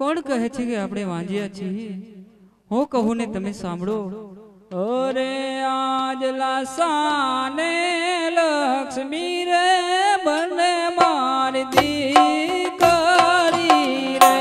કોણ કહે છે કે આપણે વાંજ્યા છીએ? હું કહું ને તમે સાંભળો. અરે આજ લાસાને લક્ષ્મી રે બને મારી દીકરી રે.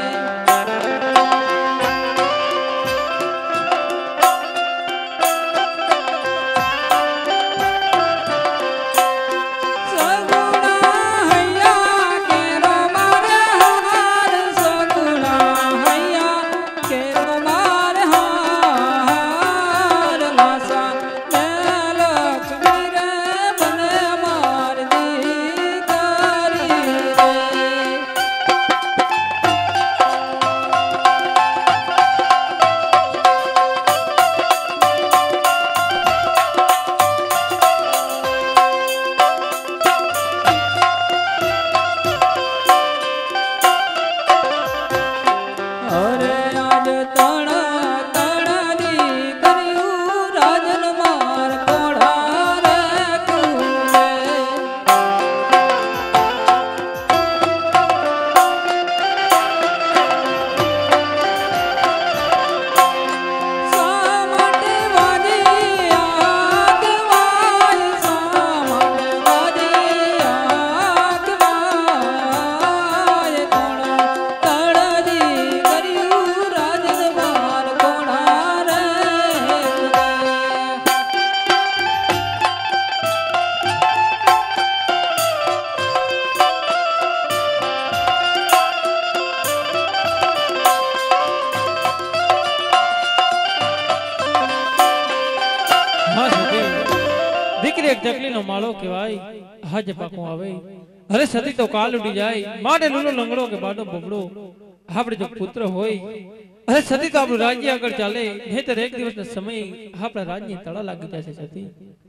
मालो केवाय हज पाको आवे अरे सती तो काल उड़ी जाए माटे लूलो लंगड़ो के बाडो बबड़ो आपड़े जो पुत्र होय अरे सती तो आपनो राज्य आगळ चाले नहीतर एक दिवस ना समय आपड़ा राज्य तड़ा लागी जासे सती.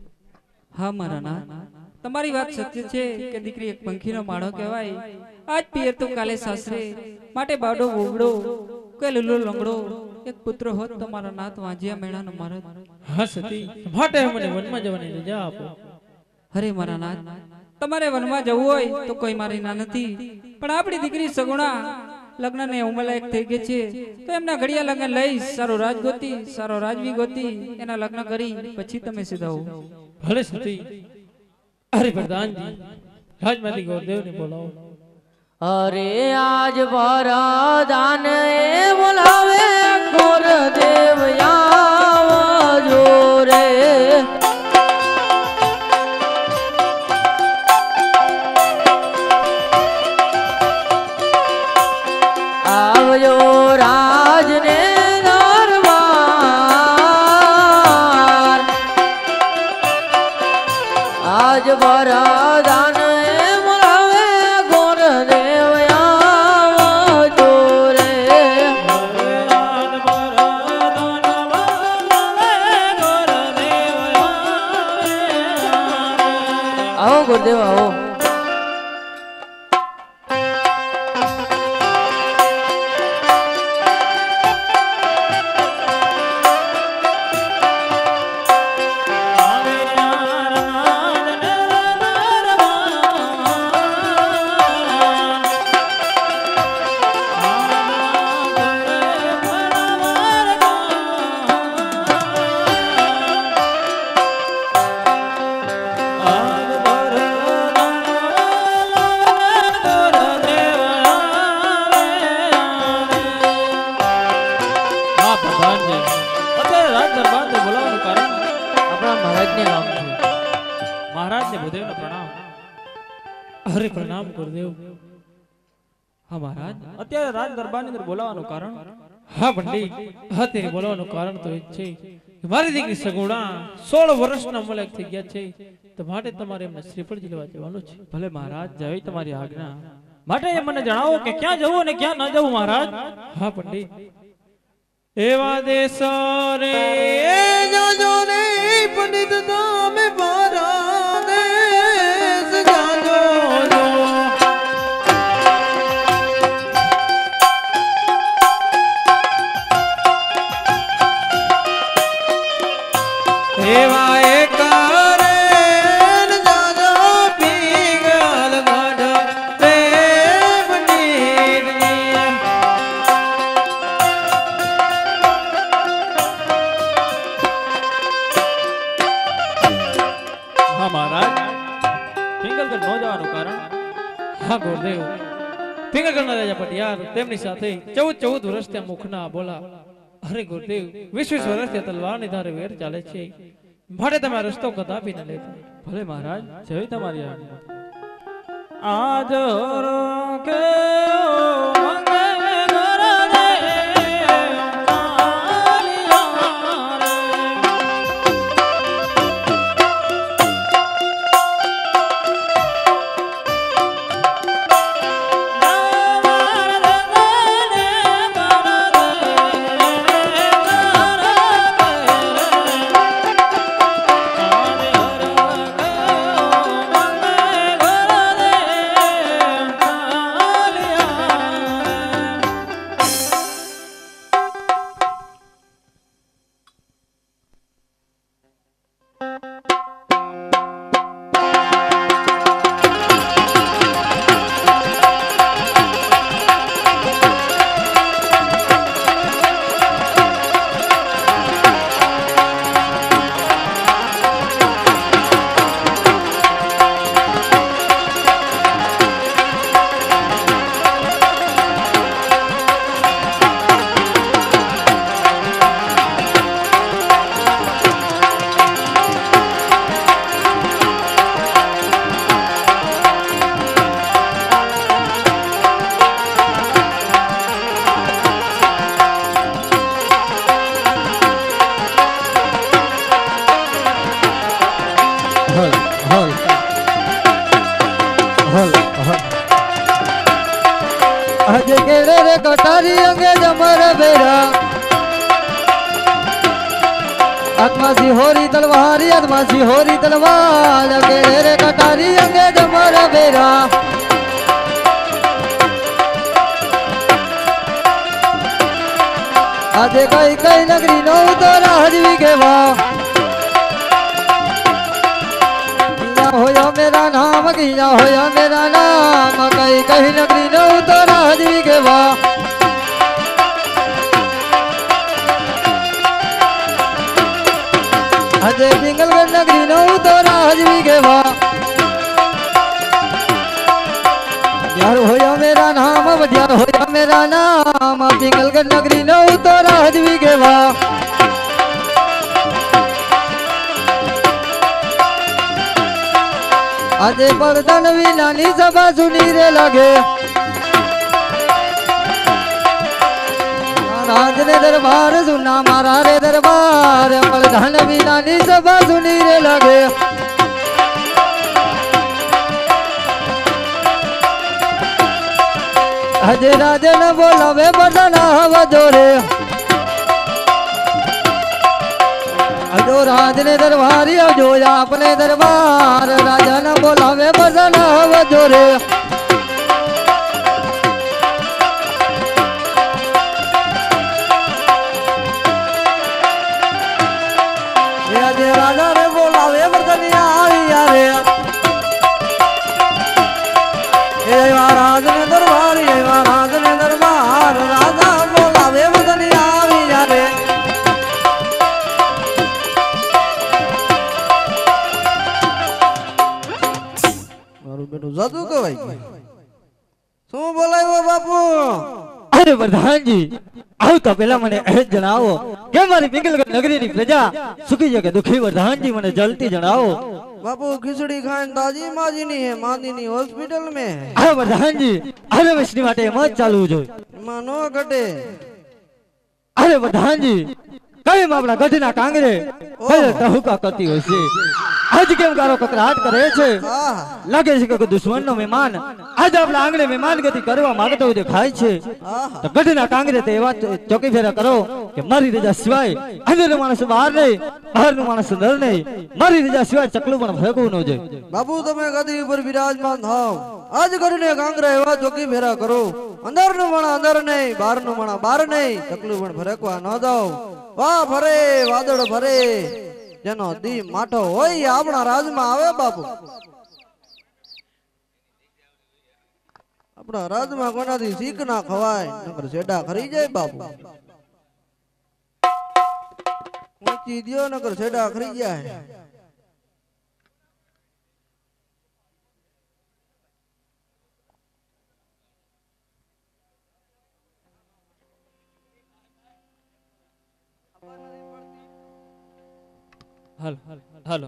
હા મારા નાથ, તમારી વાત સત્ય છે કે દીકરી એક પંખીનો માળો કહેવાય. આજ પિયર તો કાલે સાસરે, માટે બાડો બોબડો કે લૂલો લંગડો એક પુત્ર હોત તો મારા નાથ વાંજિયા મેણાનો મારત. હા સતી, માટે મને વનમાં જવાની રજા આપો. અરે મારા નાથ, તમારે વનમાં જવું હોય તો કોઈ મારી ના નથી, પણ આપણી દીકરી સગુણા લગ્નને ઉમલાયક થઈ ગઈ છે તો એમના ઘડિયા લગ્ન લઈ સારો રાજ ગોતી, સારો રાજવી ગોતી એના લગ્ન કરી પછી તમે સીધા હો. ભલે સતી. અરે પ્રધાનજી, રાજમાલી ગોરદેવ ને બોલાવો. અરે આજ વરદાન એ બોલાવે ગોરદેવ આવજો રે. આવજો રાજને દરબાર આજ વરદાન गुरुदेव आओ. અરે પ્રણામ ગુરુદેવ. હા મહારાજ, અત્યારે રાજ દરબારની અંદર બોલાવવાનું કારણ? હા પંડિત, અત્યારે બોલાવવાનું કારણ તો એ છે કે મારી દીકરી સગુણા 16 વર્ષના મલક થઈ ગયા છે, તો માટે તમારે એમને શ્રીફળ લેવા જવાનું છે. ભલે મહારાજ, જય તમારી આજ્ઞા. માટે એ મને જણાવો કે ક્યાં જવું અને ક્યાં ન જવું મહારાજ. હા પંડિત, એવા દેશ રે જાજો રે પંડિત તમે મારા દેશ જાજો જો. એવા એક રે જાજો પીગલ ગઢ પ્રેમની હા ગુરુદેવ પિંગળગઢના રાજા પટિયાર તેમની સાથે 14 વર્ષ ત્યાં મુખના બોલા. અરે ગુરુદેવ 20 વર્ષ ત્યાં તલવારની ધારે વેર ચાલે છે, માટે તમે આ રસ્તો કદાપી ન લેતા. ભલે મહારાજ, જય તમારી આજ્ઞા. આજ કે આજે કેળે રે કટારી અંગે જમર બેરા આત્મા સિહોરી તલવારી આત્મા સિહોરી તલવાર કેળે રે કટારી અંગે જમર બેરા આજે કઈ કઈ નગરી નો તો રાજવી કેવા होया मेरा नाम किया होया मेरा नाम कई कही नगरी नो तो राजवी के वाह अजय पिंगलगढ़ नगरी नो तो राजवी के वाह यार होया मेरा नाम यार होया मेरा नाम पिंगलगढ़ नगरी नो तो राजवी के वाह આજે પડદન વિનાની સભા સુની રે લાગે રાજ ને દરબાર સુના મારા રે દરબાર પડદન વિનાની સભા સુની રે લાગે આજે રાજન બોલાવે પડદન હવા જોરે जो राज ने दरबारी जो अपने दरबार राजा न बोलावे बजन हव जोरे राजा रे बोलावे बजनिया रे राज ने दरबारी राज ने दरबार राजा बोलावे बजनिया रे जादू कवाई शू बोलायो बापू अरे प्रधान जी आवता पहला मने ए जणावो के मारी पिंगलगढ़ नगरी नी प्रजा सुखी जके दुखी प्रधान जी मने जल्दी जणावो बापू खिचड़ी खान ताजी माजी नी है मादी नी हॉस्पिटल में अरे प्रधान जी अरे वैष्णी माटे मत चालू जो मानो घटे अरे प्रधान जी कई मामला गठना कांगरे पहले तहुका करती होय छे आज केम कारो ककराट करे छे लागे छे के दुश्मन नो मेहमान आज आपला आंगणे मेहमान गति करवा मांगतो हो देखाय छे तो गठना कांगरे ते एवा चौकी फेरा करो के मारी रजा सिवाय अंदर मानस बाहर नहीं बाहर नो मानस अंदर नहीं मारी रजा सिवाय चकलू पण फेकू न जे बाबू તમે ગદી ઉપર વિરાજમાન થાઓ आज કરીને કાંગરે એવા ચોકી ફેરા કરો अंदर નો માણા अंदर नहीं बाहर નો માણા बाहर नहीं ચકલુ પણ ફરકવા ન જાઓ વાહ ભરે વાદળ ભરે જેનો દી માઠો હોય આપણા રાજમાં આવે બાપુ આપણા રાજમાં કોનાથી શીખ ના ખવાય નકર સેડા ખરી જાય બાપુ ઊંચી દિયો નકર સેડા ખરી જાય હાલો હાલો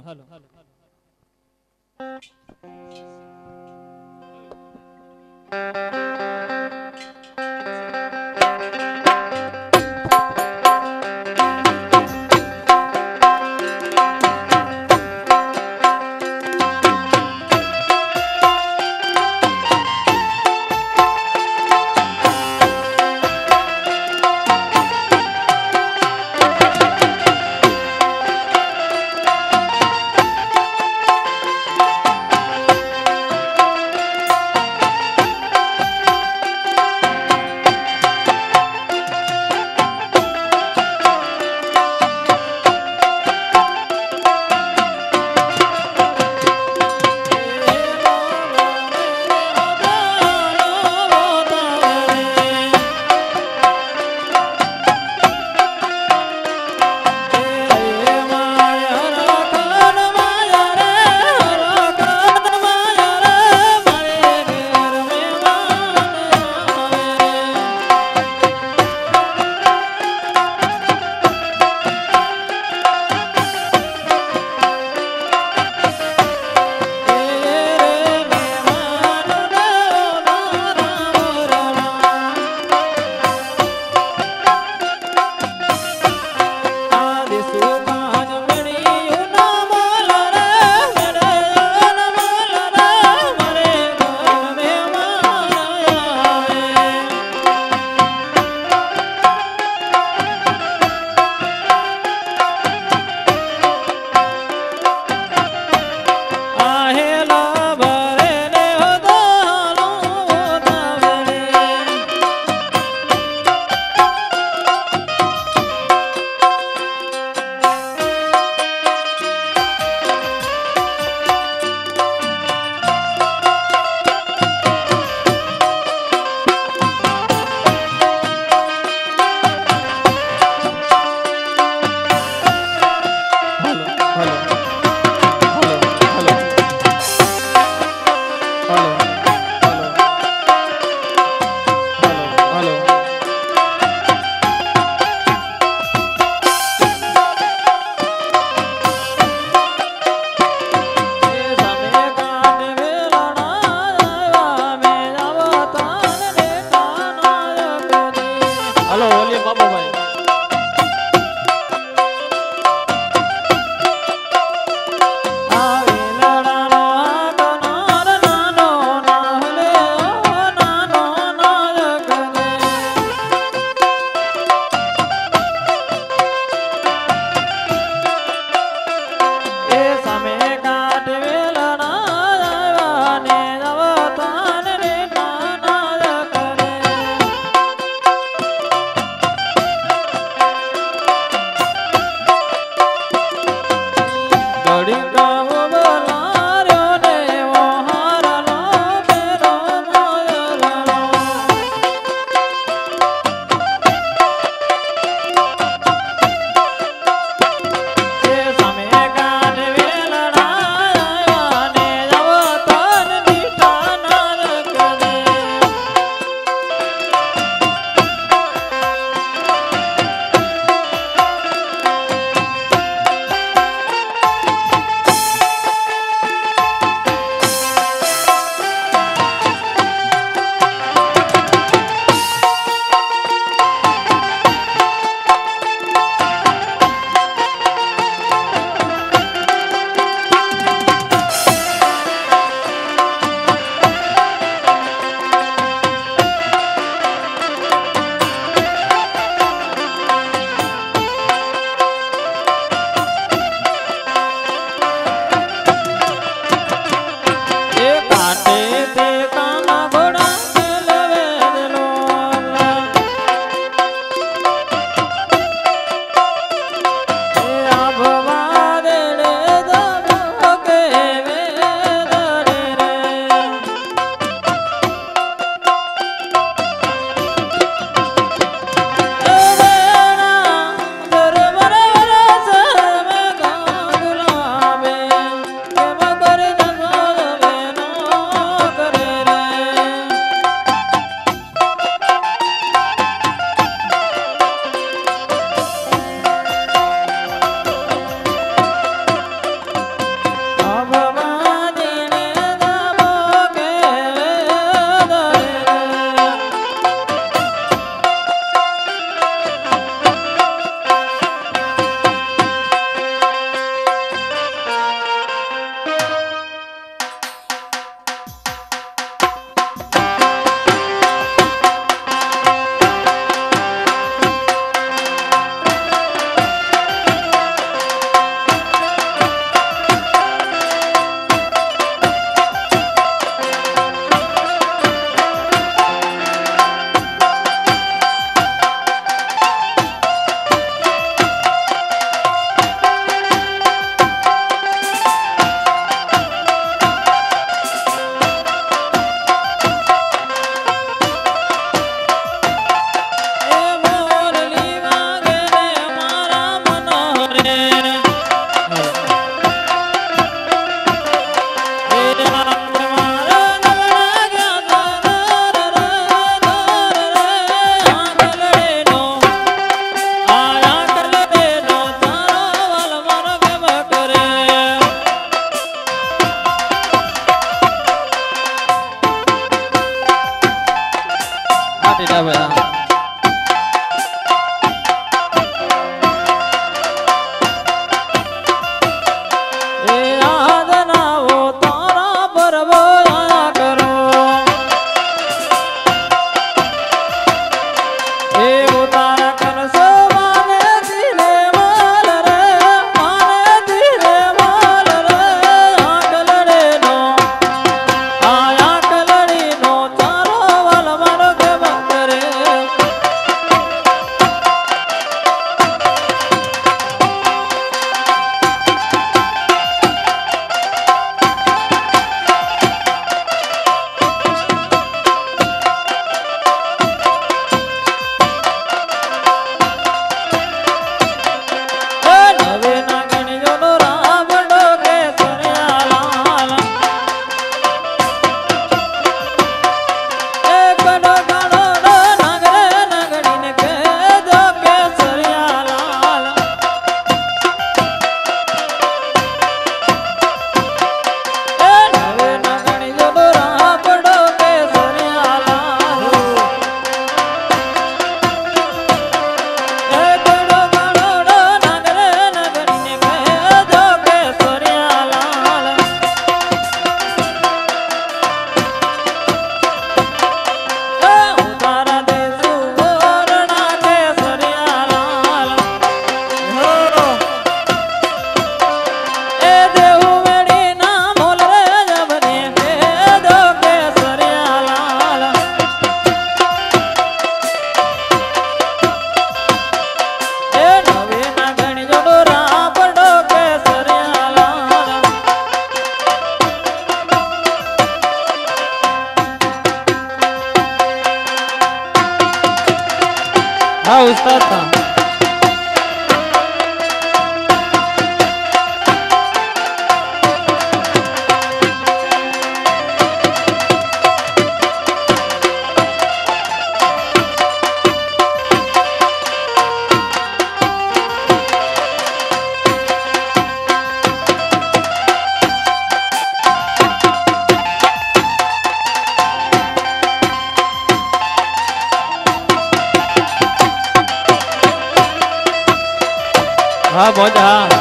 हाँ बोझ हाँ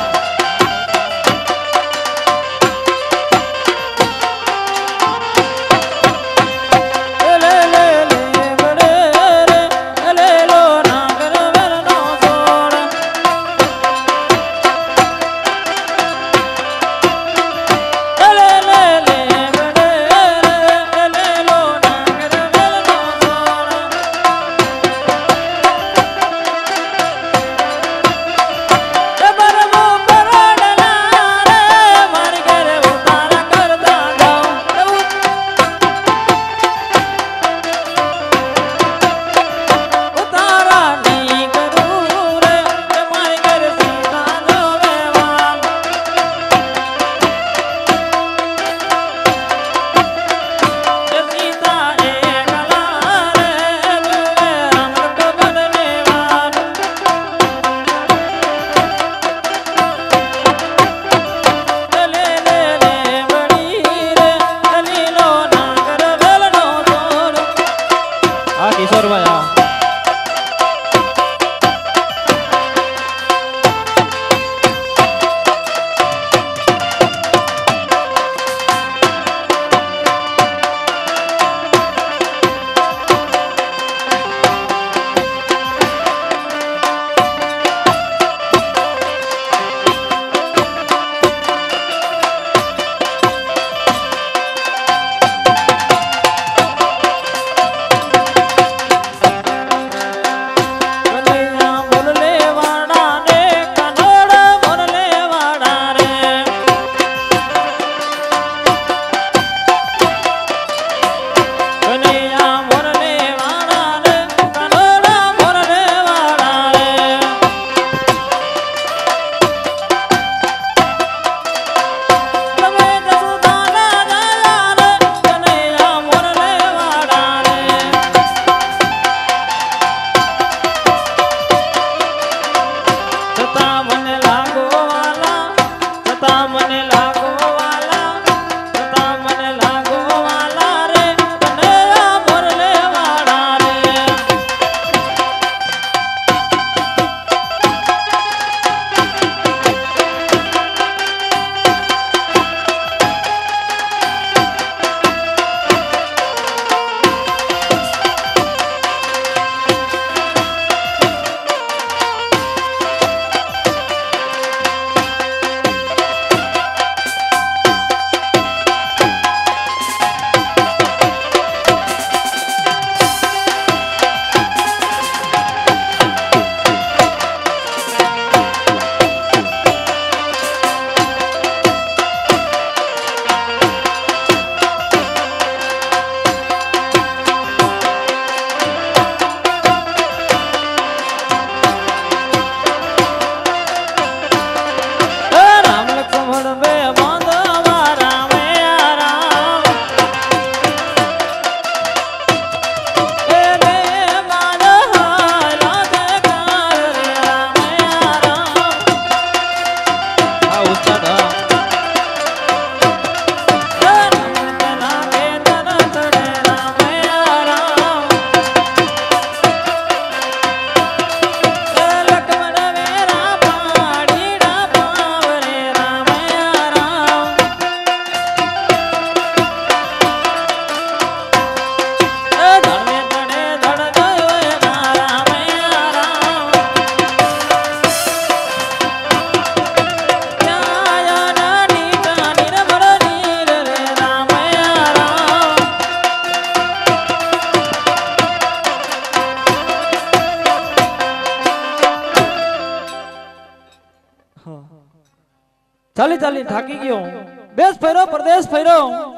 ચાલી ચાલી થાકી ગયો દેશ ફેરો પ્રદેશ ફેરો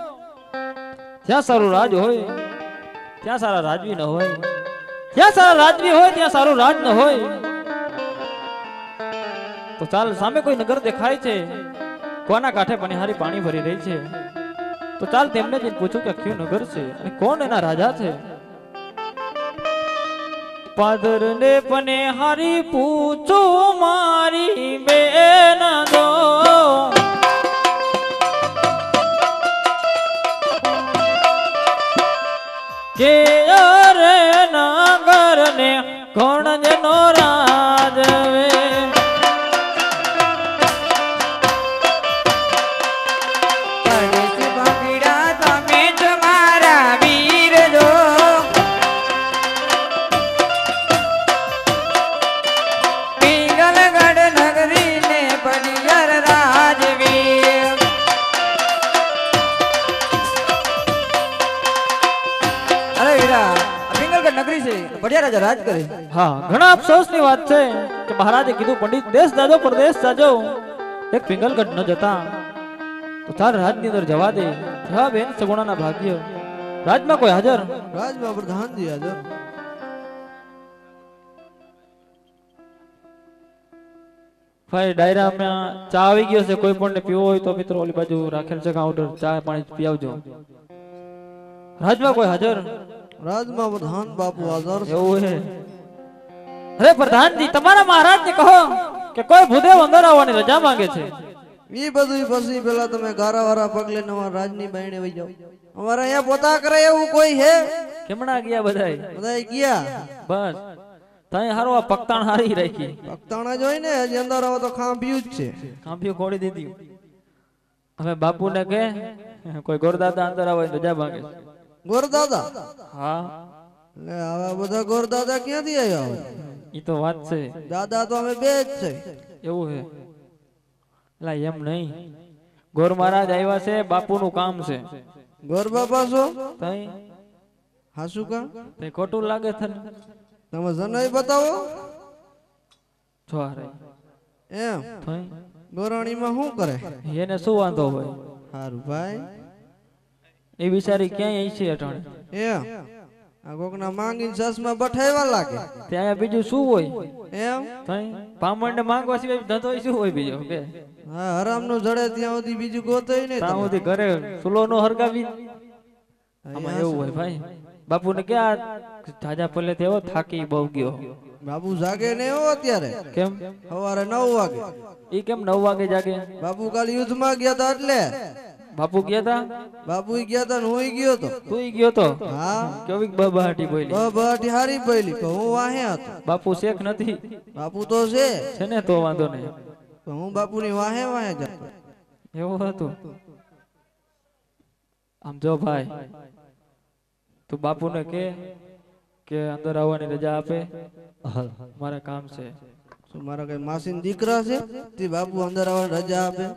ત્યાં સારું રાજ હોય ત્યાં સારા રાજવી ન હોય ત્યાં સારા રાજવી હોય ત્યાં સારું રાજ ન હોય તો ચાલ સામે કોઈ નગર દેખાય છે કોના કાંઠે પનિહારી પાણી ભરી રહી છે તો ચાલ તેમને જઈને પૂછું કે કયું નગર છે અને કોણ એના રાજા છે પાદર ને પનિહારી પૂછું મારી બેન જો કે અરે નગર ને કોણ જનો રાજવે જે રાજા રાજ કરે. હા ઘણા અફસોસની વાત છે કે મહારાજે કીધું પંડિત દેશ જાજો પરદેશ જાજો એક પિંગલગઢ ન જતા તો તાર રાજની અંદર જવા દે. હા બેન સગુણાના ભાગ્ય રાજમાં કોઈ હાજર રાજમાં પ્રધાનજી હાજર. ભાઈ ડાયરામાં ચા આવી ગયો છે, કોઈ પણ ને પીવો હોય તો મિત્રો ઓલી બાજુ રાખેલ છે કાઉન્ટર, ચા પાણી પીવજો. રાજમાં કોઈ હાજર રાજમાં પ્રધાન બાપુ હાજર. એવું છે. અરે પ્રધાનજી તમારા મહારાજને કહો કે કોઈ ભૂદેવ અંદર આવવાની રજા માંગે છે. ઈ બધું પછી પેલા તમે ગારાવાળા પગલે નવા રાજની બાયણે વઈ જાવ. અમારે અહીંયા પોતા કરે એવું કોઈ હે? કેમણા ગયા બધાય? બધાય ગયા. બસ તઈ હારો આ પકતાણ હારી રાખી. પકતાણા જોઈ ને હજી અંદર આવો તો ખાંભ્યું જ છે. કાંપીઓ ખોડી દીધી. હવે બાપુને કે કોઈ ગોરદાદા અંદર આવે રજા માંગે છે. ગોરદાદા? હા લે આવા બધા ગોરદાદા ક્યાંથી આવ્યા હોય? ઈ તો વાત છે. દાદા તો અમે બે જ છે. એવું છે એલા એમ નહીં, ગોર મહારાજ આવ્યા છે, બાપુનું કામ છે. ગોર બાપા છો? તઈ હાસુ કા? તઈ ખોટું લાગે તને? તમે જનોઈ બતાવો. જો હારે એમ તઈ ગોરાણીમાં શું કરે? એને શું વાંધો હોય? હારું ભાઈ. એ બિચારી ક્યાંય છે અટાણે? એમ આ કોકના માંગીને સસમાં બઠાઈવા લાગે. ત્યાં બીજું શું હોય? એમ તઈ પામણને માંગવા સિવાય ધંધો શું હોય બીજો? કે હા હરામનું જડે ત્યાં સુધી બીજું ગોતય નહીં. ત્યાં સુધી ઘરે સુલો નો હરગાવી. આમાં એવું હોય ભાઈ. બાપુને ક્યાં જાજા પલે થયો, થાકી બહુ ગયો. બાપુ જાગે ને એવો અત્યારે. કેમ સવારે 9 વાગે. ઈ કેમ 9 વાગે જાગે? બાપુ કાલ યુદ્ધમાં ગયા તા એટલે. બાપુ ગયા તા? બાપુ ગયા તા ને હું ગયો તો. તું ગયો તો? હા કેવી બબાટી બોલી? બબાટી હારી બોલી પણ હું વાહે હતો. બાપુ શેખ નથી? બાપુ તો છે. છે ને તો વાંધો નહીં. પણ હું બાપુની વાહે વાહે જતો. એવું હતું? આમ જો ભાઈ તું બાપુને કે અંદર આવવાની રજા આપે, મારે કામ છે. શું મારા કઈ માસીન દીકરા છે તે બાપુ અંદર આવવાની રજા આપે?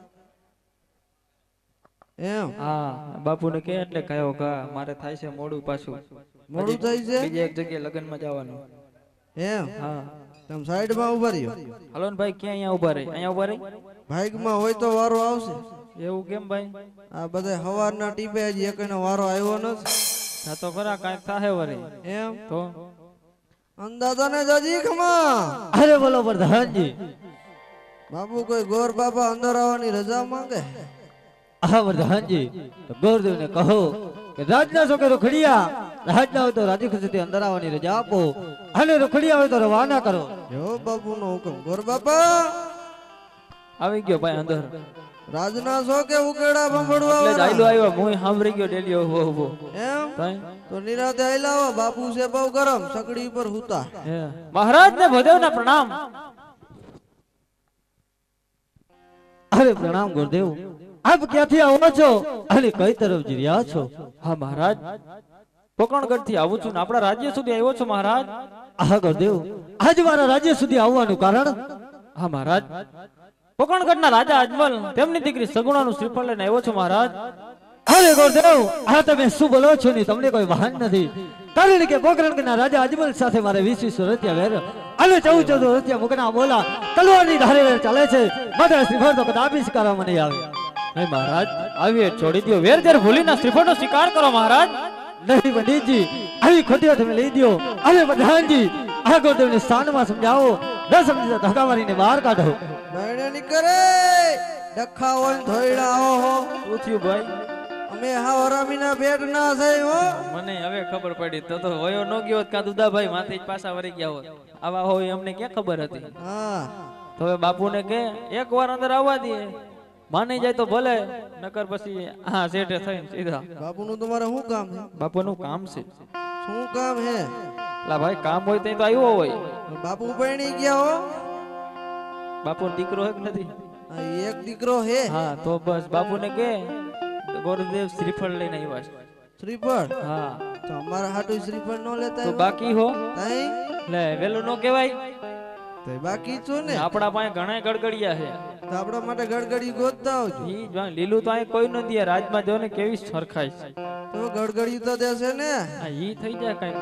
એમ હા બાપુને કે એટલે કયો કા મારે થાય છે મોડું, પાછું મોડું થાય છે. બીજી એક જગ્યાએ લગ્નમાં જવાનું. એમ હા તમે સાઈડમાં ઉભા રહ્યો. હલો ને ભાઈ, ક્યાં અહીંયા ઉભા રહી? અહીંયા ઉભા રહી. ભાગમાં હોય તો વારો આવશે. એવું કેમ ભાઈ? આ બધા હવારના ટીપે હજી એકનો વારો આવ્યો નથી. આ તો ખરા કાંઈક થાહે વરી. એમ તો અંદાજાને જજી ખમા. અરે બોલો પ્રધાનજી. બાપુ કોઈ ગોર બાપા અંદર આવવાની રજા માંગે? હા પ્રધાનજી, તો ગોરદેવને કહો કે રાજના છોકરો ખડિયા રાજના હોય તો રાજી ખુશીથી અંદર આવવાની રજા આપો, અને રખડિયા હોય તો રવાના કરો. જો બાપુનો હુકમ. ગોર બાપા આવી ગયો ભાઈ અંદર. રાજના છો કે ઉકેડા બંબડવા એટલે જ વાળા? આયલો આવ્યો, હું સાંભળી ગયો ડેલી ઉભો ઉભો. એમ તઈ તો નિરાતે આયલાવો. બાપુ છે બહુ ગરમ, સકડી પર હુતા. હે મહારાજને ભદેવના પ્રણામ. અરે પ્રણામ ગુરુદેવ. આપ ક્યાંથી આવો છો અને કઈ તરફ જઈ રહ્યા છો? હા મહારાજ, પોકણગઢ થી આવું છું ને આપણા રાજ્ય સુધી આવ્યો છું મહારાજ. હા ગુરુદેવ, આજ મારા રાજ્ય સુધી આવવાનું કારણ? હા મહારાજ, પોકણગઢના રાજા અજમલ તેમની દીકરી સગુણાનું શ્રીફળ લઈને આવ્યો છું મહારાજ. અરે ગુરુદેવ, આ તમે શું બોલો છો ને તમને કોઈ વાહન નથી. કારણ કે પોકરણગઢના રાજા અજમલ સાથે મારે 20 વર્ષિયા વેર અને 14 વર્ષિયા મુકના બોલા તલવારની ધારે વેર ચાલે છે. મારા શ્રીફળ તો કદાપી સ્વીકારવામાં નહીં આવે. નહીં મહારાજ, આવી છોડી દો વેર ઝેર ભૂલીના શ્રીફળનો સ્વીકાર કરો મહારાજ. નહીં પંડિતજી, આવી ખોટીઓ તમે લઈ દો. અરે પ્રધાનજી, આ ગુરુદેવને સ્થાનમાં સમજાવો, ન સમજી ધક્કા મારીને બહાર કાઢો. બાયણે નીકળે ડખા હોય ને ધોઈડા ઓહો. શું થયું ભાઈ? અમે હા હરામીના પેટ ના થઈ હો. મને હવે ખબર પડી. તો હોયો ન ગયો કા દુદાભાઈ માથે જ પાછા વળી ગયા હોત. આવા હોય અમને ક્યાં ખબર હતી? હા તો હવે બાપુને કે એક વાર અંદર આવવા દે, માની જાય તો ભલે, નકર પછી હા શેઠે થઈને સીધા. બાપુનું તમારે શું કામ છે? બાપુનું કામ છે. શું કામ હે? લા ભાઈ કામ હોય તો આવ્યો હોય. બાપુ પરણી ગયા હો. બાપુ દીકરો હે કે નથી? આ એક દીકરો હે. હા તો બસ બાપુને કે ગોરદેવ શ્રીફળ લઈને આવ્યા છે. શ્રીફળ? હા તો અમારા હાટુ શ્રીફળ નો લેતા તો આવ્યા? બાકી હો તઈ લે વેલું નો કહેવાય. તઈ બાકી છો ને. આપણા પાસે ઘણા ગડગડિયા છે. તો આપણા માટે ગડગડી ગોતતા આવજો. ઈ જ લીલું તો અહીં કોઈ નથી. રાજમાં જો ને કેવી સરખાઈ છે. તો ગડગડી તો દેશે ને. હા ઈ થઈ જાય કઈક વરે.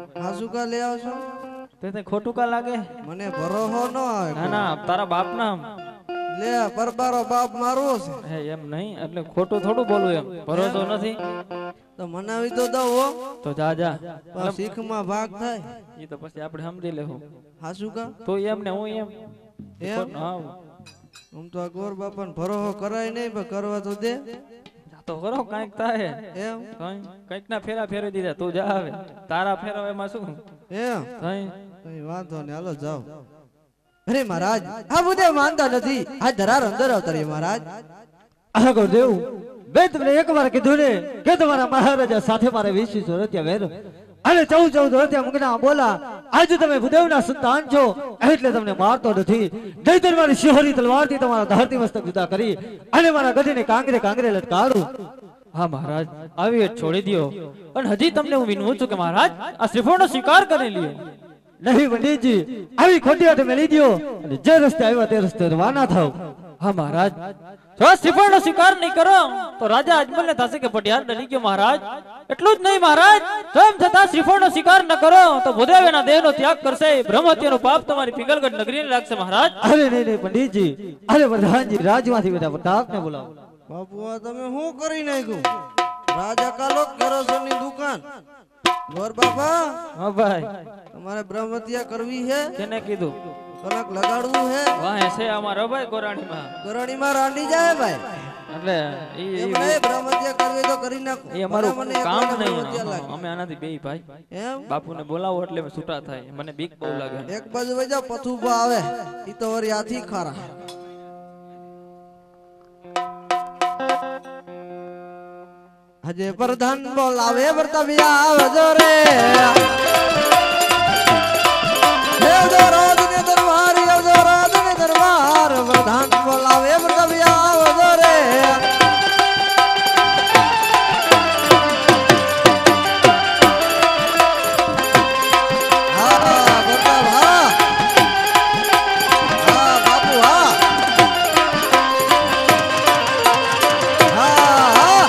હાસુકા લઈ આવશો તે ખોટું કા લાગે? મને ભરોસો ન આવે ના ના તારા બાપ ના લે પરબારો બાપ મારો છે હે એમ નહીં એટલે ખોટું થોડું બોલું એમ ભરોસો નથી તો મનાવી તો દઉં હો તો જા જા પણ શીખમાં ભાગ થાય એ તો પછી આપણે સમજી લેવું હાસુકા તો એમ ને હું એમ એમ હા આમ તો અકબર બાપાને ભરોસો કરાય નહીં પણ કરવા તો દે તો કરો કાંઈક થાય એમ કંઈક ના ફેરા ફેરવી દીધા તું જા આવે તારા ફેરા એમાં શું એમ કઈ કઈ વાંધો નહીં હાલો જાઓ અરે મહારાજ આ બધે માનતા નથી આ ધરાર અંદર અવતરીએ મહારાજ આ ગુરુદેવ બે તમને એકવાર કીધું ને કે તમારા મહારાજા સાથે મારે 20 વર્ષ વેર અને 14 વર્ષ મુગના બોલા આજે તમે ભૂદેવના સંતાન છો એટલે તમને મારતો નથી નહીંતર મારી શિહોરી તલવારથી તમારા ધરતી મસ્તક જુદા કરી અને મારા ગઢને કાંગરે કાંગરે લટકાડું. હા મહારાજ આવી વેટ છોડી દ્યો અને હજી તમને હું વિનવું છું કે મહારાજ આ શ્રીફળનો સ્વીકાર કરી લ્યો. નહીં પંડિતજી આવી ખોટી વાતે મેલી દ્યો અને જે રસ્તે આવ્યા તે રસ્તે રવાના થાવ. હા મહારાજ જો આ શ્રીફળનો સ્વીકાર નહીં કરો તો રાજા અજમલને થશે કે પટિયાર ડરી ગયો મહારાજ. એટલું જ નહીં મહારાજ તેમ છતાં શ્રીફળનો સ્વીકાર ન કરો તો ભૂદેવના દેહનો ત્યાગ કરશે બ્રહ્મહત્યાનું પાપ તમારી પિંગલગઢ નગરીને લાગશે મહારાજ. અરે નહીં પંડિતજી અરે પ્રધાનજી રાજમાંથી બધા પ્રતાપને બોલાવો. બાપુ આ તમે શું કરી નાખ્યું રાજા કાલો કેરોસનની દુકાન ગોર બાપા હા ભાઈ તમારે બ્રહ્મત્યા કરવી છે કેને કીધું કનક લગાડવું છે વાહે છે અમારો ભાઈ ગોરાણીમાં ગરણીમાં રાંડી જાય ભાઈ એટલે એમ નહીં બ્રહ્મત્યા કરવી તો કરી નાખો એ અમારું મને કામ એકલાને નહીં બ્રહ્મત્યા લાગે. અમે આનાથી બે ભાઈ એમ બાપુને બોલાવો એટલે અમે છૂટા થાય મને બીક બહુ લાગે. એક બાજુ વજા પથુભા આવે ઈ તો વરી આથી ખારા હજે પ્રધાન બોલાવે વર્તવ્યા આવજો રે આવજો રાજને દરબાર આવજો રાજને દરબાર પ્રધાન બોલાવે વર્તવ્યા આવજો રે હા પ્રતાપ હા હા બાપુ હા હા હા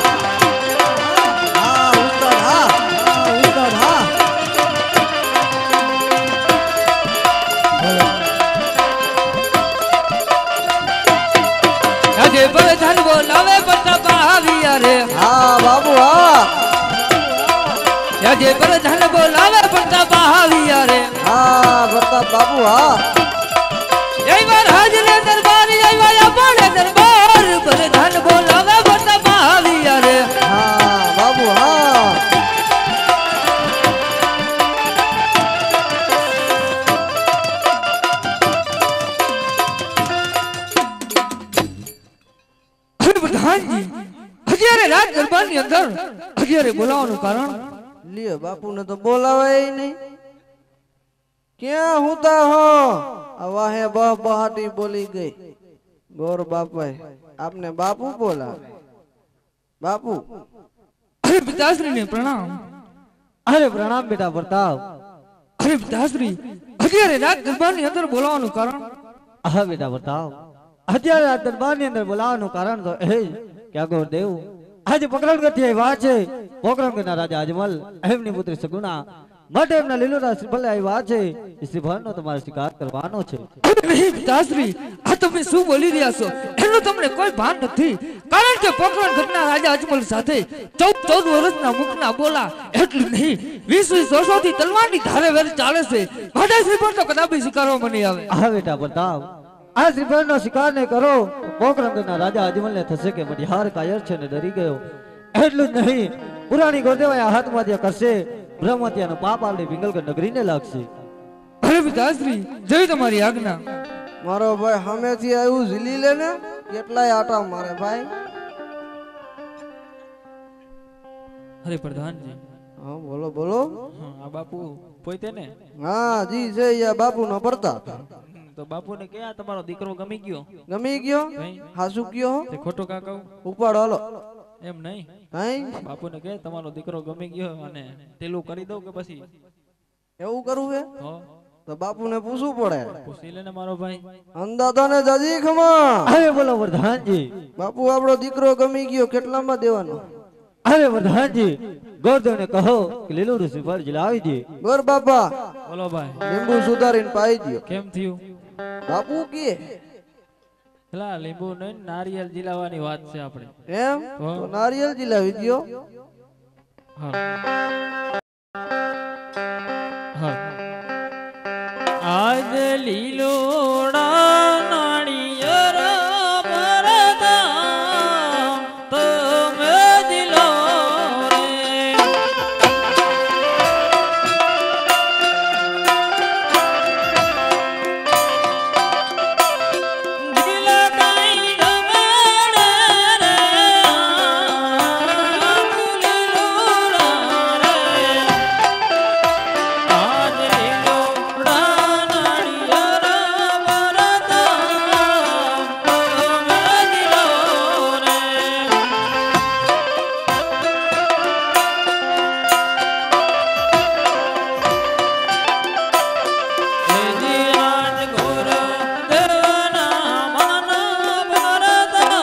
હા ઉસ્તાદ હા ઉસ્તાદ હા આજે પ્રધાન બોલાવે પ્રતાપ આવ્યા રે હા બાબુ હા આજે પ્રધાન બોલાવે પ્રતાપ આવ્યા રે હા પ્રતાપ બાબુ હા જય મહારાજ ને દરબાર જય આપણે દરબાર પ્રધાન બોલાવે પ્રતાપ આવ્યા રે હા બાબુ હા અરે પ્રધાનજી અત્યારે રાજ દરબારની અંદર અત્યારે બોલાવવાનું કારણ લ્યો બાપુને તો બોલાવાય નહીં ક્યાં હુતા હો આ વાહે બહ બહાટી બોલી ગઈ ગોર બાપાએ આપને બાપુ બોલાવે બાપુ અરે પિતાશ્રીને પ્રણામ. અરે પ્રણામ બેટા પ્રતાપ. અરે પિતાશ્રી અત્યારે રાજ દરબારની અંદર બોલાવવાનું કારણ હા બેટા પ્રતાપ અત્યારે આ દરબારની અંદર બોલાવવાનું કારણ તો એ કે આ ગુરુદેવ આજે પોકરણગઢથી આવ્યા છે. પોકરણગઢના રાજા અજમલ એમની પુત્રી સગુણા માટે એમના લીલોરા શ્રીફળ આવ્યા છે. એ શ્રીફળનો તમારે સ્વીકાર કરવાનો છે. અરે નહીં પિતાશ્રી આ તમે શું બોલી રહ્યા છો એનું તમને કોઈ ભાન નથી. કારણ કે પોકરણગઢના રાજા અજમલ સાથે 14 વર્ષના મુખના બોલા એટલું નહીં 20 વર્ષોથી તલવારની ધારે વેર ચાલે છે. માટે શ્રીફળ તો કદાપી સ્વીકારવામાં નહીં આવે. હા બેટા પ્રતાપ આ શ્રીફળનો સ્વીકાર નહીં કરો પોકરણગઢના રાજા અજમલને થશે કે મઢિયાર કાયર છે ને ડરી ગયો. એટલું જ નહીં પુરાણી ગોરદેવાએ હાથમાં કરશે બ્રહ્મત્યાનું પાપ આપણી પિંગલગઢ નગરીને લાગશે. અરે પિતાશ્રી જય તમારી આજ્ઞા. મારો ભાઈ સામેથી આવ્યું ઝીલી લે ને કેટલાય આટા મારે ભાઈ અરે પ્રધાનજી હા બોલો બોલો આ બાપુ પોતે ને હા જી છે યા બાપુ નો પ્રતાપ તો બાપુને કે આ તમારો દીકરો ગમી ગયો ગમી ગયો કઈ હાસુ કયો તે ખોટો કા કહું ઉપાડો હાલો એમ નહીં કઈ બાપુને કે તમારો દીકરો ગમી ગયો અને તેલું કરી દઉં કે પછી એવું કરવું હે હો તો બાપુને પૂછવું પડે પૂછી લે ને મારો ભાઈ અંદાતા ને જજી ખમા અરે બોલો પ્રધાનજી બાપુ આપણો દીકરો ગમી ગયો કેટલામાં દેવાનો અરે પ્રધાનજી ગોરદેવને કહો કે લીલું સુપારી લાવી દે. ગોર બાપા બોલો ભાઈ લીંબુ સુધારીને પાઈ દ્યો. કેમ થયું બાપુ કે પેલા લીંબુ નહીં નારિયેલ જીલાવાની વાત છે આપણે એમ તો નારિયેલ જીલાવી દ્યો. હા હા આજ લીલોડા નાળિયેર ભરતા તમે દિલો રે દિલ કાઈ ગમડે રે લીલોડા રે આજ લીલોડા નાળિયેર ભરતા તમે દિલો રે રાજ ઘોર દેવના મન ભરતા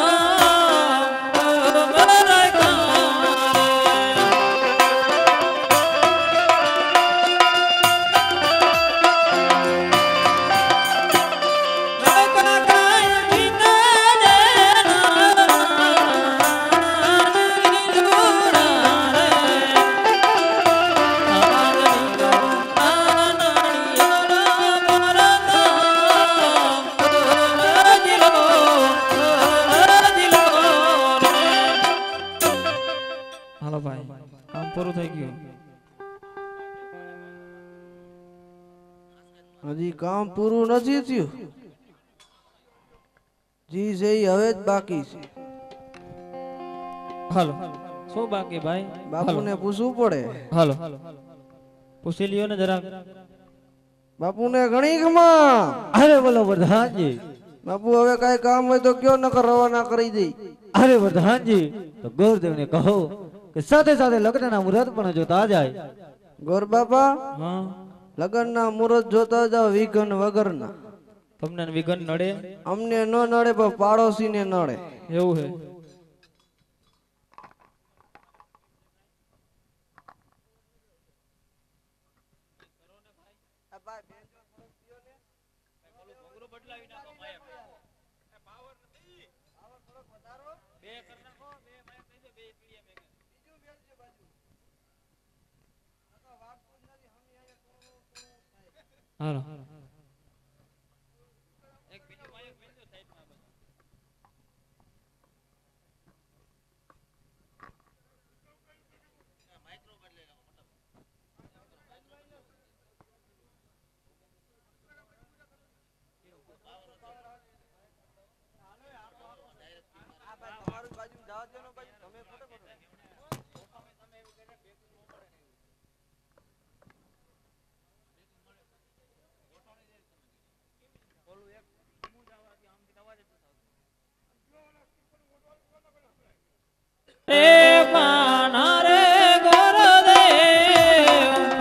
હાલો ભાઈ કામ પૂરું થઈ ગયું હજી કામ પૂરું નથી થયું. જી છે ઈ હવે જ બાકી છે. હાલો શું બાકી ભાઈ બાપુને પૂછવું પડે. હાલો પૂછી લ્યો ને જરાક બાપુને ઘણી ખમા. અરે બોલો પ્રધાનજી. બાપુ હવે કઈ કામ હોય તો કયો નકર રવાના કરી દઈ. અરે પ્રધાનજી તો ગોરદેવને કહો કે સાથે સાથે લગ્નના મુહૂર્ત પણ જોતા જાય. ગોર બાપા હા લગ્નના મુહૂર્ત જોતા જાવ વિઘન વગરના. તમને વિઘન નડે અમને ન નડે પણ પાડોશીને નડે. એવું હે હાલો એ પાના રે ગોરદેવ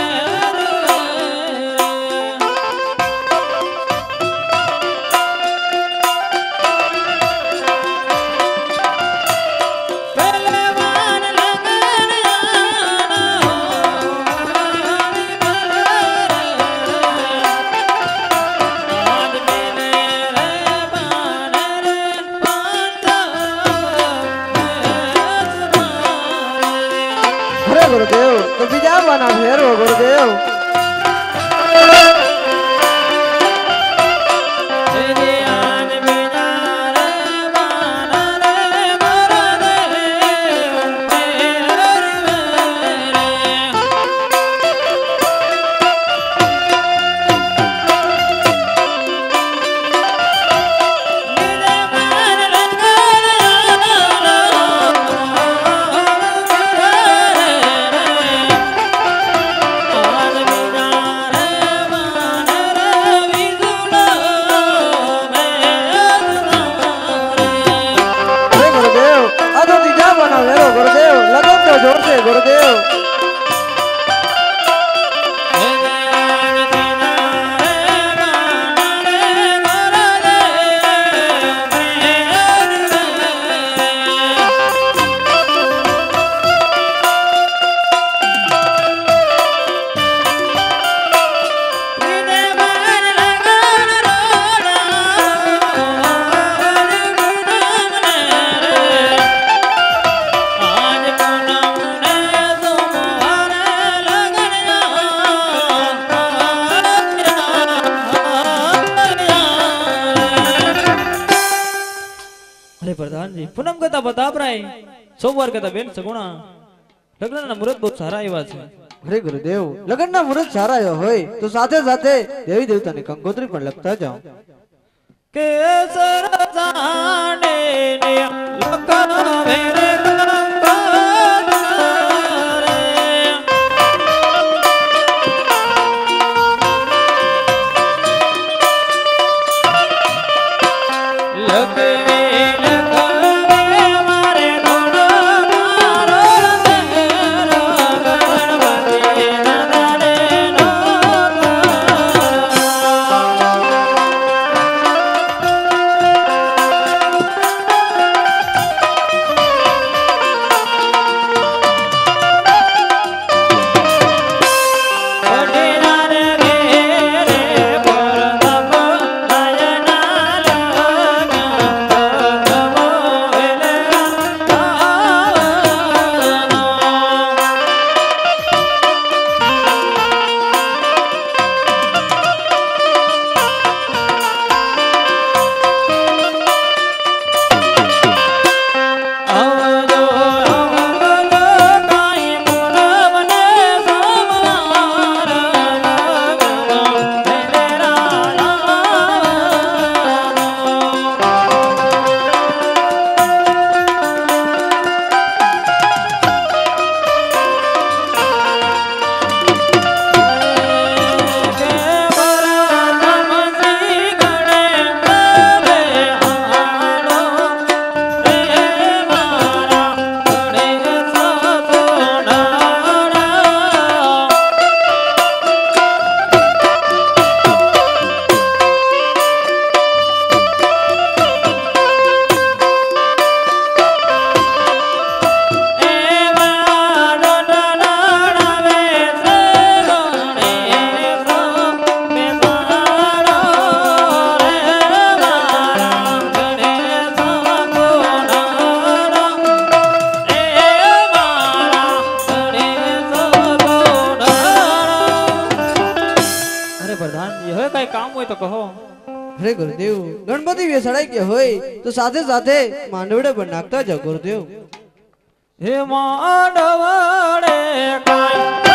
પેલે વાન લગન अरे प्रधानजी पूनम कहता बता प्राय सोमवार कहता बेन सगुणा લગ્નના મુહૂર્ત બહુ સારા એવા છે અરે ગુરુદેવ લગ્નના મુહૂર્ત સારા એવા હોય તો સાથે સાથે દેવી દેવતાની કંકોત્રી પણ લખતા જાઓ કે સરસાને ને લખવે રે અરે ગુરુદેવ ગણપતિ બેસાડાઈ ગયા હોય તો સાથે સાથે માંડવડે પણ નાખતા જાઓ ગુરુદેવ હે માંડવડે કાઈ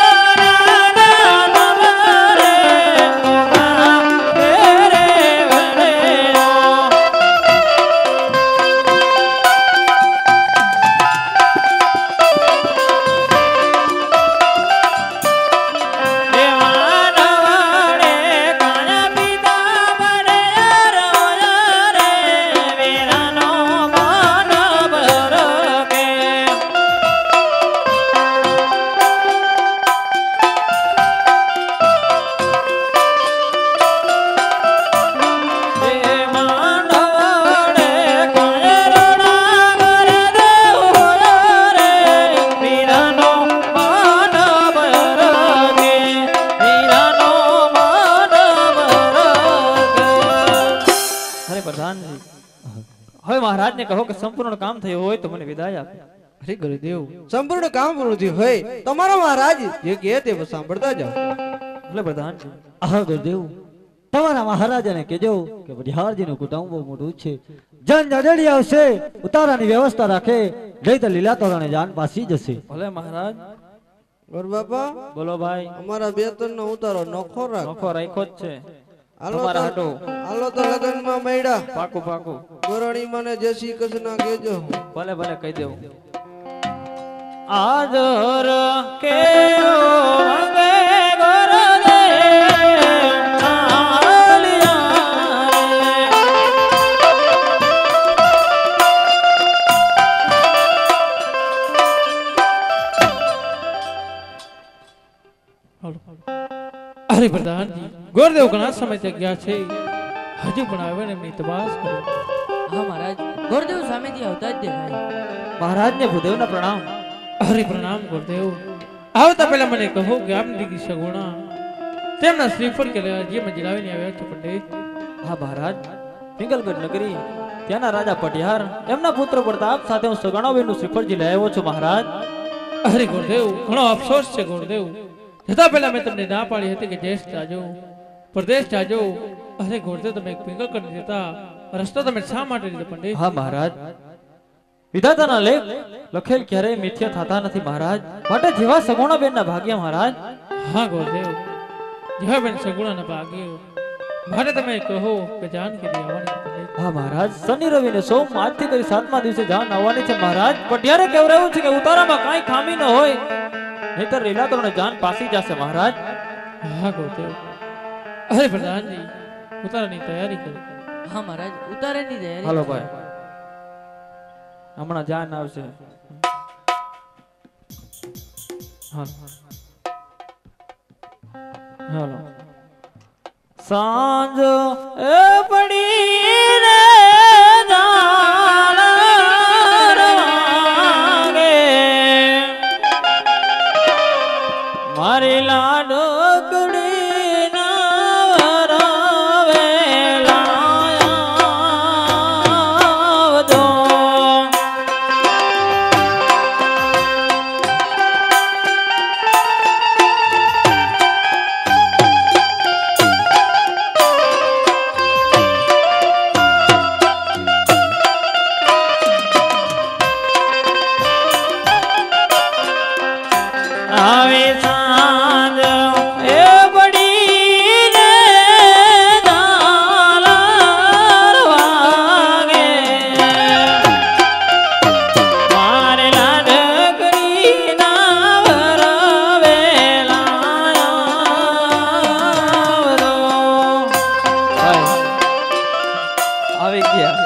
महाराज ने कहो कि संपूर्ण काम थयो होय तो मने विदाय आपे अरे गुरुदेव संपूर्ण काम पूर्ण थयो होय તમારા મહારાજ જે કહે તે સાંભળતા જાઓ એટલે પ્રધાન હા ગુરુદેવ તમારા મહારાજાને કહેજો કે બિહારજીનું કુટુંબ બહુ મોટું છે જન જડડી આવશે ઉતારાની વ્યવસ્થા રાખે નહીં તો લીલા તોરણે જાન પાસી જશે ભલે મહારાજ ગોર બાપા બોલો ભાઈ અમારા બેતનનો ઉતારો નોખો રાખ્યો જ છે હાલો તો લગન માં મેડા પાકું પાકું ગોરણી મને જય શ્રી કૃષ્ણ કહેજો ભલે ભલે કહી દેવું આદર કે અંગે ગોરદે અરે પ્રધાનજી ગોરદેવ ઘણા સમય તક ગયા છે હજુ પણ આવે ને એમની તપાસ કરો હા મહારાજ ગોરદેવ સામેથી આવતા જ દેખાય મહારાજ ને ભૂદેવના પ્રણામ અરે પ્રણામ ગોરદેવ આવતા પહેલા મને કહો કે આપની દીકરી સગુણા તેમના શ્રીફળ કે રાજ્યમાં જીલાવીને આવ્યા છો પંડિત હા મહારાજ પિંગલગઢ નગરી ત્યાંના રાજા પટિયાર એમના પુત્ર પ્રતાપ સાથે હું સગણાબેનનું શ્રીફળજી લઈ આવ્યો છું મહારાજ અરે ગોરદેવ ઘણો અફસોસ છે ગોરદેવ જતા પહેલા મેં તમને ના પાડી હતી કે દેશ જાજો પરદેશ જાજો અરે ગોરદેવ તમે એક પિંગલ કરી દેતા રસ્તો તમે શા માટે લીધો પંડિત? હા મહારાજ, વિધાતાના લેખ લખેલ ક્યારેય મિથ્યા થતા નથી મહારાજ, માટે જેવા સગુણાબેનના ભાગ્ય મહારાજ. હા ગુરુદેવ, જેવા બેન સગુણાના ભાગ્ય માટે તમે કહો કે જાનકી આવવાની પંડિત. હા મહારાજ, શનિ રવિ ને સોમ આજથી કરી 7મા દિવસે જાન આવવાની છે મહારાજ. પણ ત્યારે કહેવાયું છે કે ઉતારામાં કાંઈ ખામી ન હોય, નહીતર લીલાતોને જાન પાસી જશે મહારાજ. હા ગુરુદેવ. અરે પ્રધાનજી, ઉતારાની તૈયારી કરો. હા મહારાજ, ઉતારાની તૈયારી. હાલો ભાઈ, હમણાં જાન આવશે. હાલો. સાંજ એ પડી રે દાલરવાગે, મારી લાડકડી ના રવેલા આવજો. આવે સાંજ એ પડી રે દાલરવાગે, મારે લાડકડી ના વરવેલા આવજો. આવી ગયા.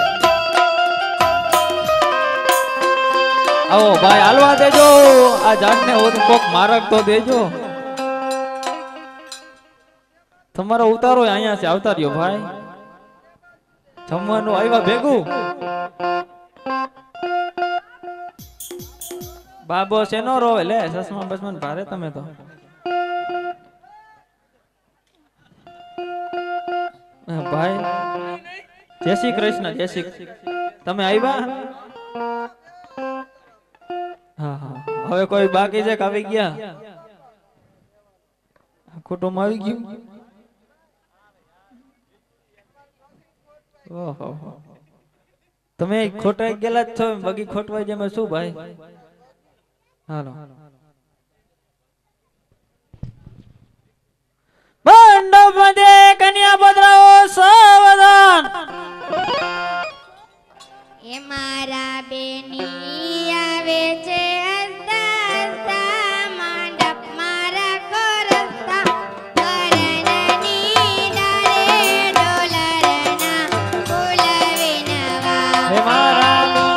આવો ભાઈ, હાલવા દેજો આ જાનને, કોક મારક તો દેજો. તમારો ઉતારો અહીંયા છે, આવતા રહ્યો ભાઈ. જમવાનું આવ્યા ભેગું. બાબો શેનો રોવે લે, સસમા બસમાં ભારે તમે તો. ભાઈ જય શ્રી કૃષ્ણ. જય શ્રી તમે આવ્યા? હા હા, હવે કોઈ બાકી છે કે આવી ગયા? કુટુંબ આવી ગયું. ઓહો, તમે ખોટાઈ ગયેલા જ છો, બગી ખોટવાઈ જેમ શું ભાઈ? હાલો. મંડપ મધ્ય કન્યા પધરાવો સાવધાન. એ મારા બેની આવે છે હસતા હસતા, માંડપ મારા કોરસતા, કરણની ડાળે ડોલરના ફૂલ વિનવા. હે મારા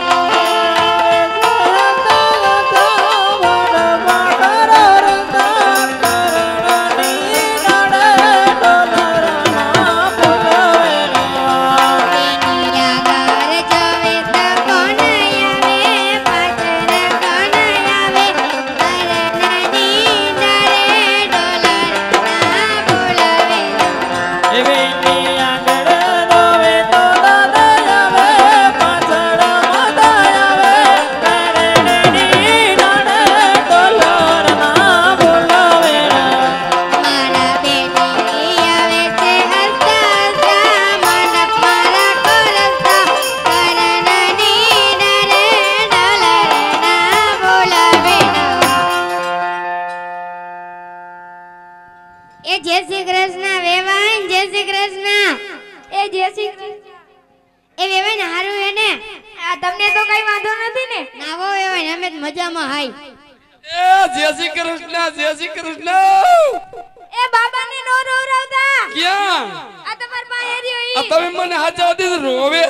જય શ્રી કૃષ્ણ વેવાન, જય શ્રી કૃષ્ણ. એ જય શ્રી કૃષ્ણ. એ વેવાન હારું હે ને? આ તમને તો કઈ વાંધો નથી ને? ના હો વેવાન, અમે તો મજામાં હાઈ. એ જય શ્રી કૃષ્ણ, જય શ્રી કૃષ્ણ. એ બાબાને નો રોવરાવતા. ક્યાં? આ તમાર પાસે રહ્યો ઈ. આ તમે મને હાચા દે રોવે.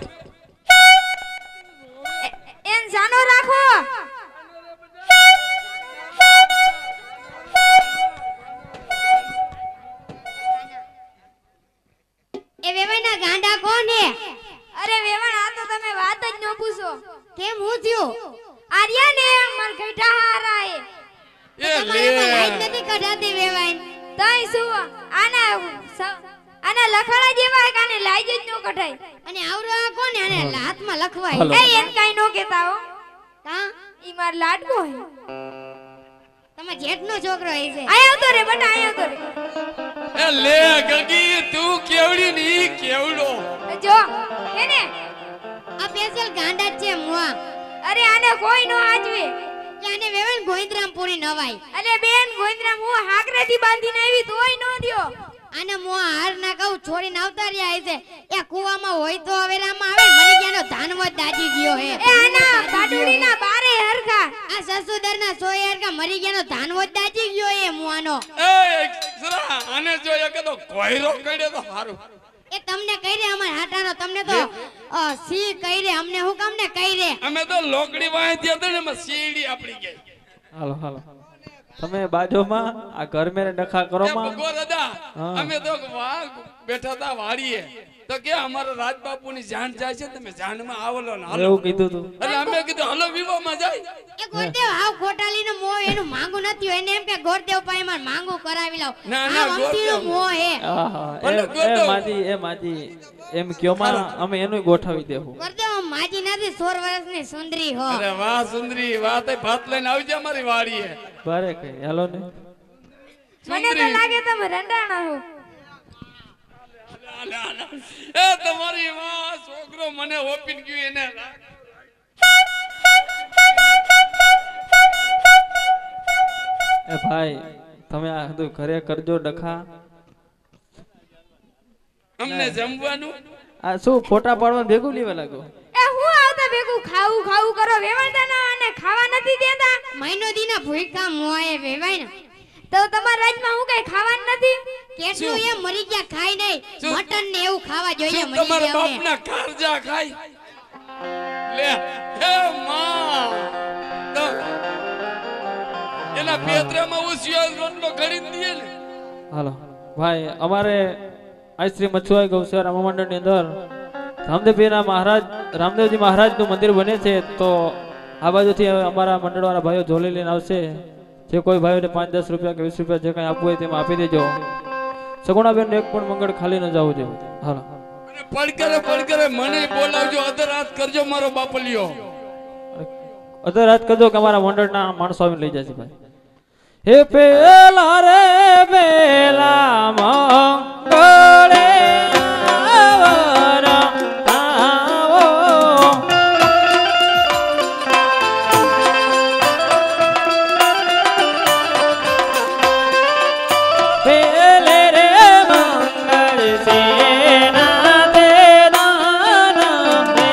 એન સાનો રાખો. એ વેવાના ગાંડા કોણ હે? અરે વેવાણ, આ તો તમે વાત જ ન પૂછો. કેમ હું થયું? આર્યા ને મર ગઈઠા હારા હે. એ તમારે લે લાઈટ નથી કઢાતી વેવાણ. તઈ શું આના લખણા જેવા હે, કાને લાઈટ જ ન કઢાય. અને આવરો આ કોણ હે? આને હાથમાં લખવાય. એ એન કાઈ નો કહેતા હો. કા ઈ માર લાડકો હે. તમે જેઠનો છોકરો હે છે. આયો તો રે બટા, આયો તો રે. એ લે ગગી, તું કેવડી ની કેવડો. જો કેને આ પેશલ ગાંડા છે મુઆ અરે આને કોઈ નો આજવે આને વેવન ગોવિંદરામ પૂરી નવાઈ અરે બેન ગોવિંદરામ હું હાકરેથી બાંધીને આવી તોય નો દ્યો આને મુઆ હાર ના કહું છોડીને આવતા રહ્યા છે એ કુવામાં હોય તો હવેરામાં આવે મરી ગયાનો ધાનવત દાજી ગયો હે એ આના પાટુડીના બારે હરખા આ સસુદરના સોય હરખા મરી ગયાનો ધાનવત દાજી ગયો એ મુઆનો એ સરા આને જો એક તો કોયરો કડ્યો તો હારું એ તમને કહી રે અમાર હાટાનો તમને તો સી કહી રે અમને હું કામ ને કહી રે અમે તો લોકડી વાંધી હતી ને એમાં સીડી આપડી ગઈ હાલો હાલો તમે બાજુમાં આ ઘર મેરે ડખા કરો માં ભગો દાદા અમે તો બેઠા હતા વાડીએ તો કે અમારા રાજબાપુની જાન જાય છે તમે જાનમાં આવલો ને હાલો એવું કીધું તું એટલે અમે કીધું હાલો વિવાહમાં જાય એ ગોરદેવ હાવ ખોટાલીનો મોહ એનું માંગુ નથી એને એમ કે ગોરદેવ પાસે માર માંગુ કરાવી લાવ ના, ના, આ વંતીનો ગોરદેવ. મોહ હે એ માજી એમ કયો માં અમે એનું ગોઠવી દેવું ગોરદેવ માજી નથી 16 વર્ષની સુંદરી હો અરે વાહ સુંદરી વાહ તે ભાત લઈને આવજે અમારી વાડીએ બારે કઈ હાલો ને મને તો લાગે તમે રંડાણા હો એ તમારી વાહ છોકરો મને ઓપીન ગયું એને એ ભાઈ તમે આ બધું ઘરે કરજો ડખા અમને જમવાનું આ શું ફોટા પાડવા ભેગું લેવા લાગો એ હું આવતા ભેગું ખાવું ખાવું કરો વેવાણતાના અને ખાવા નથી દેતા મહિનો દીના ભૂખા મોએ વેવાય ને તો તમારા રાજમાં હું કઈ ખાવાનું નથી કેટલું એ મરી ગયા ખાઈ નહીં મટન ને એવું ખાવા જોઈએ મરી તમારા ગયા બાપના કારજા ખાઈ લે હે માં તો એના પેતરામાં ઉસિયા રોટલો ઘડી દીએ ને હાલો ભાઈ અમારે આ શ્રી મછુઆઈ ગૌસેવા મંડળ ની અંદર રામદેવજી મહારાજ નું મંદિર બને છે તો આ બાજુથી અમારા મંડળ વાળા ભાઈઓ ઝોલી લઈને આવશે જે કોઈ ભાઈઓને 5-10 રૂપિયા કે 20 રૂપિયા જે કઈ આપવું હોય તેમાં આપી દેજો સગુણાબેન એક પણ મંગળ ખાલી ન જવું જોઈએ હાલો અને પડકરે મને બોલાવજો અધર હાથ કરજો મારો બાપલિયો અધર રાત કરજો કે અમારા મંડળના માણસો આવીને લઈ જશે ભાઈ હે પેલા રે પેલા મંગળે આવર આવો પેલે રે મંગળ સેના દે નામ દે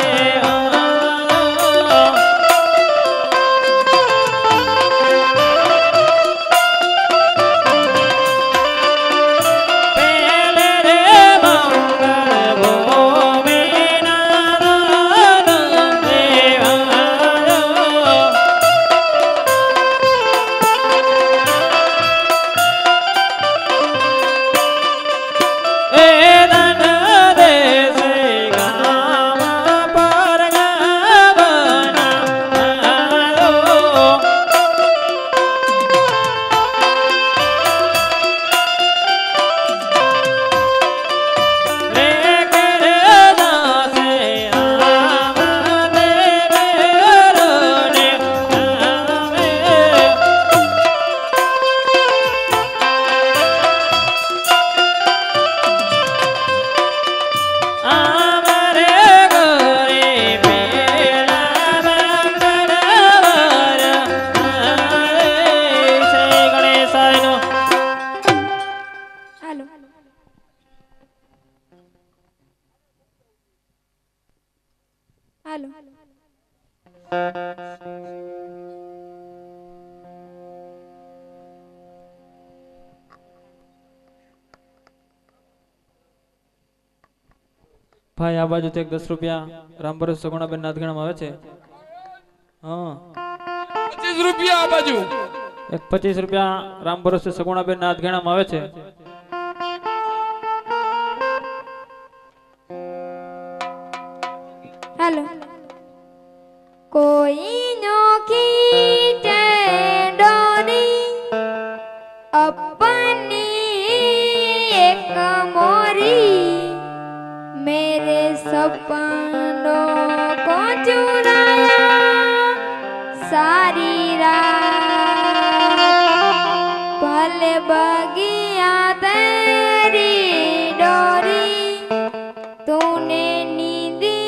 હાલો ભાઈ આ બાજુ 10 રૂપિયા રામ ભરોસે સગુણાબેન નાથગણામાં આવે છે હા 25 રૂપિયા આ બાજુ 25 રૂપિયા રામ ભરોસે સગુણાબેન નાથગણામાં આવે છે હાલો કોઈ નોખી ટેંડોરી अपनी एक मोरी मेरे सपनों को चुराया सारी रात भले बगिया तेरी डोरी तूने नींद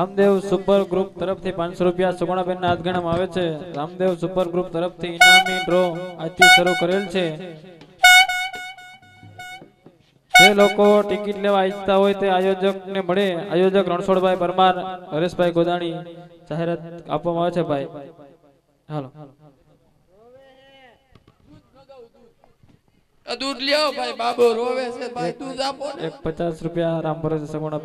રામદેવ સુપર ગ્રુપ તરફથી 500 રૂપિયા સુગુણાબેન ના હાથ ગણવામાં આવે છે. રામદેવ સુપર ગ્રુપ તરફથી ઇનામી ડ્રો આજથી શરૂ કરેલ છે. જે લોકો ટિકિટ લેવા ઈચ્છતા હોય તે આયોજકને મળે. આયોજક રણછોડભાઈ પરમાર, હરેશભાઈ ગોદાણી. જાહેરાત આપવામાં આવે છે ભાઈ. હાલો દૂધ લ્યો ભાઈ, બાબો રોવે છે ભાઈ, દૂધ આપો ને. 50 રૂપિયા રામ ભરોસે સગુણા